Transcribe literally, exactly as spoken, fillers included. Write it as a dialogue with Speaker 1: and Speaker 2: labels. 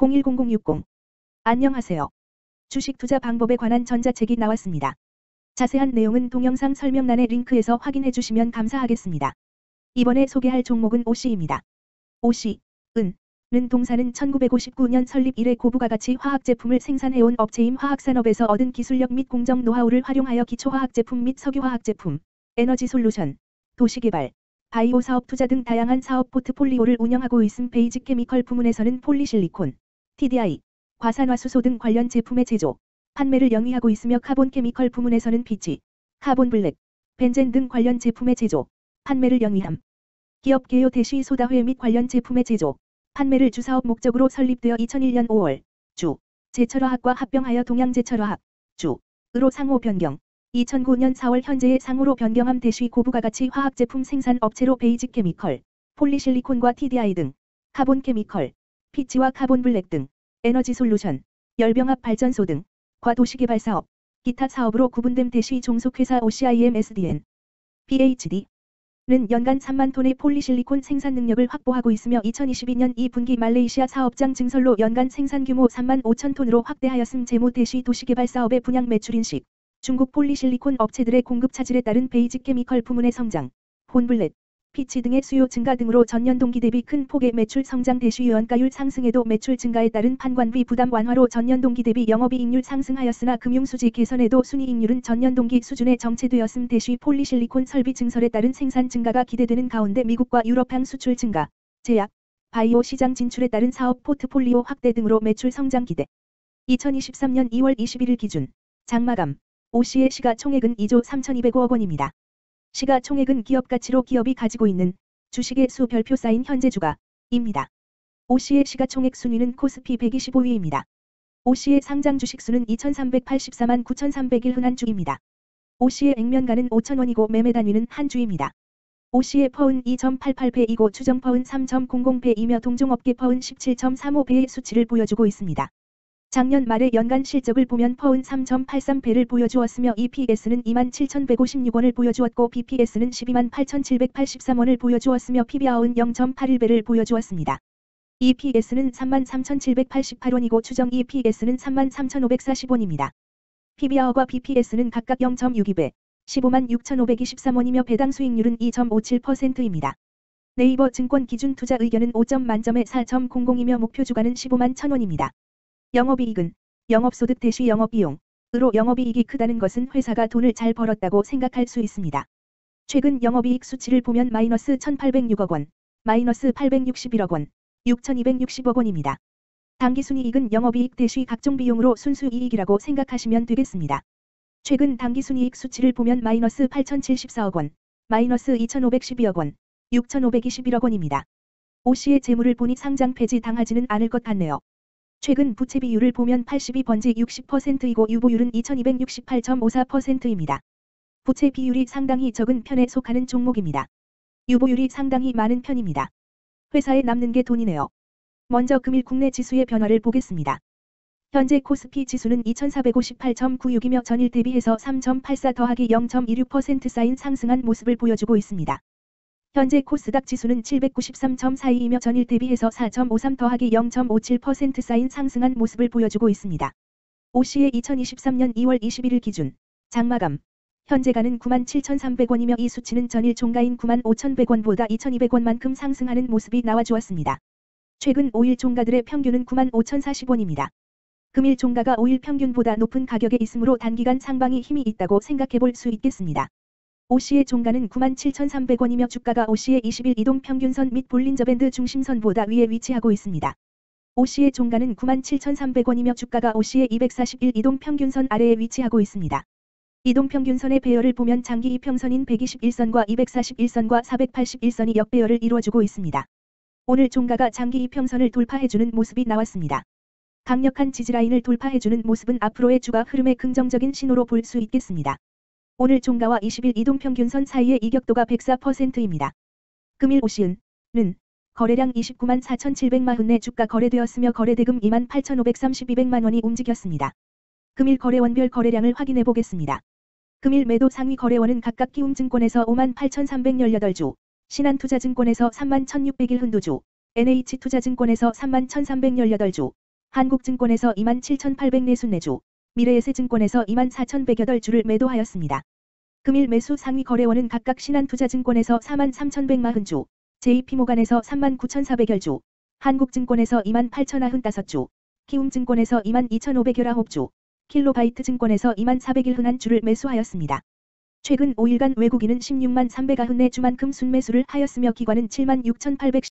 Speaker 1: 공일공공육공. 안녕하세요. 주식 투자 방법에 관한 전자책이 나왔습니다. 자세한 내용은 동영상 설명란의 링크에서 확인해 주시면 감사하겠습니다. 이번에 소개할 종목은 오씨입니다. 오씨, 은, 는 동사는 천구백오십구 년 설립 이래 고부가 가치 화학 제품을 생산해온 업체임 화학산업에서 얻은 기술력 및 공정 노하우를 활용하여 기초화학 제품 및 석유화학 제품, 에너지 솔루션, 도시개발, 바이오 사업 투자 등 다양한 사업 포트폴리오를 운영하고 있음. 베이직 케미컬 부문에서는 폴리실리콘, 티디아이, 과산화수소 등 관련 제품의 제조, 판매를 영위하고 있으며 카본 케미컬 부문에서는 피치, 카본 블랙, 벤젠 등 관련 제품의 제조, 판매를 영위함. 기업 개요 대쉬 소다회 및 관련 제품의 제조, 판매를 주사업 목적으로 설립되어 이천일 년 오월 주 제철화학과 합병하여 동양제철화학 주으로 상호 변경. 이천구 년 사월 현재의 상호로 변경함. 대쉬 고부가 가치 화학 제품 생산 업체로 베이직 케미컬, 폴리실리콘과 티디아이 등 카본 케미컬, 피치와 카본 블랙 등 에너지 솔루션, 열병합 발전소 등 과 도시개발 사업, 기타 사업으로 구분됨. 대쉬 종속회사 오씨아이엠에스디엔, 피에이치디 는 연간 삼만 톤의 폴리실리콘 생산 능력을 확보하고 있으며 이천이십이 년 이 분기 말레이시아 사업장 증설로 연간 생산 규모 삼만 오천 톤으로 확대하였음. 재무 대쉬 도시개발 사업의 분양 매출 인식, 중국 폴리실리콘 업체들의 공급 차질에 따른 베이직 케미컬 부문의 성장, 폰블렛, 피치 등의 수요 증가 등으로 전년 동기 대비 큰 폭의 매출 성장. 대쉬 원가율 상승에도 매출 증가에 따른 판관비 부담 완화로 전년 동기 대비 영업이익률 상승하였으나 금융수지 개선에도 순이익률은 전년 동기 수준에 정체되었음. 대쉬 폴리실리콘 설비 증설에 따른 생산 증가가 기대되는 가운데 미국과 유럽향 수출 증가, 제약, 바이오 시장 진출에 따른 사업 포트폴리오 확대 등으로 매출 성장 기대. 이천이십삼 년 이월 이십일일 기준 장마감 오씨의 시가총액은 이조 삼천이백오억 원입니다. 시가총액은 기업가치로 기업이 가지고 있는 주식의 수 별표 쌓인 현재 주가입니다. 오씨의 시가총액 순위는 코스피 백이십오 위입니다. 오씨의 상장 주식수는 이천삼백팔십사만 구천삼백일 흔한 주입니다. 오씨의 액면가는 오천 원이고 매매 단위는 한 주입니다. 오씨의 퍼은 이 점 팔팔 배이고 추정 퍼은 삼 점 공공 배이며 동종업계 퍼은 십칠 점 삼오 배의 수치를 보여주고 있습니다. 작년 말의 연간 실적을 보면 퍼은 삼 점 팔삼 배를 보여주었으며 이피에스는 이만 칠천백오십육 원을 보여주었고 비피에스는 십이만 팔천칠백팔십삼 원을 보여주었으며 피비알은 영 점 팔일 배를 보여주었습니다. 이피에스는 삼만 삼천칠백팔십팔 원이고 추정 이피에스는 삼만 삼천오백사십 원입니다. 피비알과 비피에스는 각각 영 점 육이 배, 십오만 육천오백이십삼 원이며 배당 수익률은 이 점 오칠 퍼센트입니다. 네이버 증권 기준 투자 의견은 오 점 만점에 사 점 공공이며 목표 주가는 십오만 천 원입니다. 영업이익은 영업소득 대쉬 영업비용으로 영업이익이 크다는 것은 회사가 돈을 잘 벌었다고 생각할 수 있습니다. 최근 영업이익 수치를 보면 마이너스 천팔백육억 원, 마이너스 팔백육십일억 원, 육천이백육십억 원입니다. 당기순이익은 영업이익 대쉬 각종 비용으로 순수이익이라고 생각하시면 되겠습니다. 최근 당기순이익 수치를 보면 마이너스 팔천칠십사억 원, 마이너스 이천오백십이억 원, 육천오백이십일억 원입니다. 오씨의 재물을 보니 상장 폐지 당하지는 않을 것 같네요. 최근 부채 비율을 보면 팔십이 번지 육십 퍼센트이고 유보율은 이천이백육십팔 점 오사 퍼센트입니다. 부채 비율이 상당히 적은 편에 속하는 종목입니다. 유보율이 상당히 많은 편입니다. 회사에 남는 게 돈이네요. 먼저 금일 국내 지수의 변화를 보겠습니다. 현재 코스피 지수는 이천사백오십팔 점 구육이며 전일 대비해서 삼 점 팔사 더하기 영 점 이육 퍼센트 쌓인 상승한 모습을 보여주고 있습니다. 현재 코스닥 지수는 칠백구십삼 점 사이이며 전일 대비해서 사 점 오삼 더하기 영 점 오칠 퍼센트 쌓인 상승한 모습을 보여주고 있습니다. 오씨의 이천이십삼 년 이월 이십일일 기준 장마감 현재가는 구만 칠천삼백 원이며 이 수치는 전일 종가인 구만 오천백 원보다 이천이백 원만큼 상승하는 모습이 나와주었습니다. 최근 오 일 종가들의 평균은 구만 오천사십 원입니다. 금일 종가가 오 일 평균보다 높은 가격에 있으므로 단기간 상방이 힘이 있다고 생각해 볼 수 있겠습니다. 오씨의 종가는 구만 칠천삼백 원이며 주가가 오씨의 이십 일 이동평균선 및 볼린저밴드 중심선보다 위에 위치하고 있습니다. 오씨의 종가는 구만 칠천삼백 원이며 주가가 오씨의 이백사십일 이동평균선 아래에 위치하고 있습니다. 이동평균선의 배열을 보면 장기 이평선인 백이십일 선과 이백사십일 선과 사백팔십일 선이 역배열을 이루어주고 있습니다. 오늘 종가가 장기 이평선을 돌파해주는 모습이 나왔습니다. 강력한 지지라인을 돌파해주는 모습은 앞으로의 주가 흐름의 긍정적인 신호로 볼 수 있겠습니다. 오늘 종가와 이십 일 이동평균선 사이의 이격도가 백사 퍼센트입니다. 금일 오씨은는 거래량 이십구만 사천칠백사십사 주가 거래되었으며 거래대금 이만 팔천오백삼십이백만 원이 움직였습니다. 금일 거래원별 거래량을 확인해 보겠습니다. 금일 매도 상위 거래원은 각각 키움증권에서 오만 팔천삼백십팔 주, 신한투자증권에서 삼만 천육백일 흔두 주, 엔에이치투자증권에서 삼만 천삼백십팔 주, 한국증권에서 이만 칠천팔백사십사 주, 미래에셋증권에서 이만 사천백팔 주를 매도하였습니다. 금일 매수 상위 거래원은 각각 신한투자증권에서 사만 삼천백사십 주, 제이피모간에서 삼만 구천사백여 주, 한국증권에서 이만 팔천구십오 주, 키움증권에서 이만 이천오백십구 주, 킬로바이트증권에서 이만 사백일 주를 매수하였습니다. 최근 오 일간 외국인은 십육만 삼백구십사 주만큼 순매수를 하였으며 기관은 칠만 육천팔백